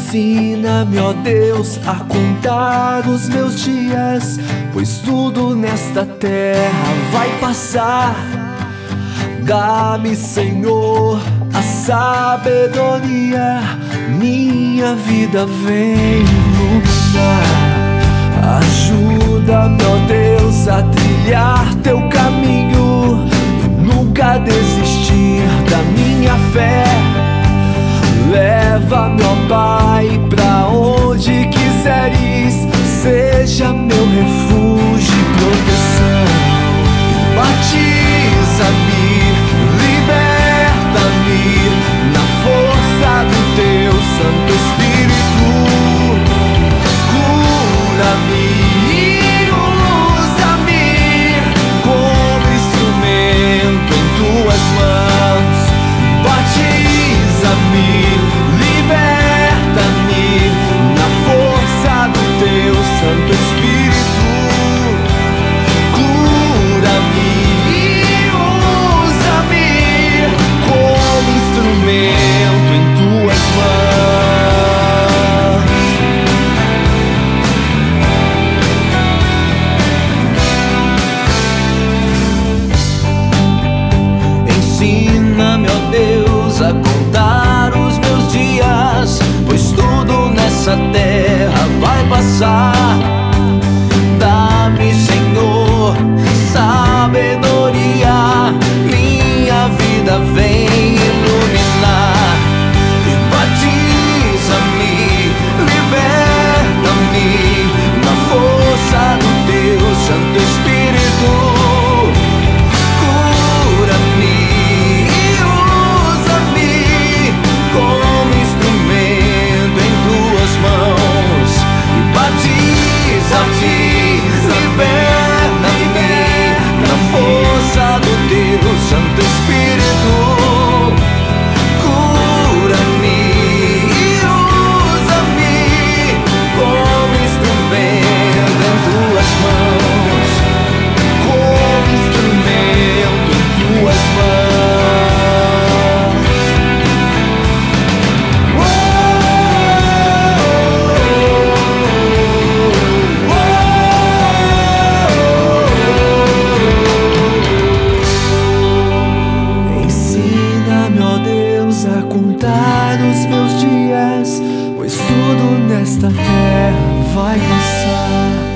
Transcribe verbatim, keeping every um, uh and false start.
Ensina-me, ó Deus, a contar os meus dias, pois tudo nesta terra vai passar. Dá-me, Senhor, a sabedoria, minha vida vem iluminar. Ajuda-me, ó Deus, a trilhar teu caminho e nunca desistir da minha fé. Leva-me, ó Pai, pra onde quiseres, seja meu refúgio e proteção. Batiza-me, liberta-me na força do teu Santo Espírito. Cura-me e usa-me como instrumento em tuas mãos. Batiza-me, liberta-me na força do teu Santo Espírito. Cura-me e usa-me como instrumento em tuas mãos. Ensina-me, ó Deus, a contar os meus dias, pois tudo nessa terra vai passar. Dá-me, Senhor, sabedoria, minha vida vem iluminar. E batiza-me, liberta-me na força do teu Santo Espírito. Cura-me e usa-me como instrumento em tuas mãos. E batiza-me, liberta-me na força do teu Santo Espírito. Cura-me e usa-me como instrumento em tuas mãos. Como instrumento em tuas mãos. Ensina-me, ó Deus, a contar os meus dias, pois tudo nesta terra vai passar.